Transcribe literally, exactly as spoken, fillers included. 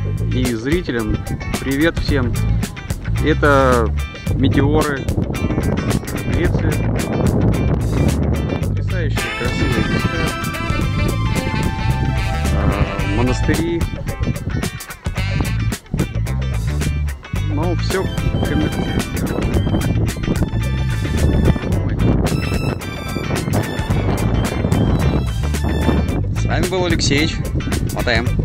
и зрителям. Привет всем! Это метеоры, Греция, потрясающие красивые места, монастыри, но все коммерческое. С вами был Алексеевич. Мотаем.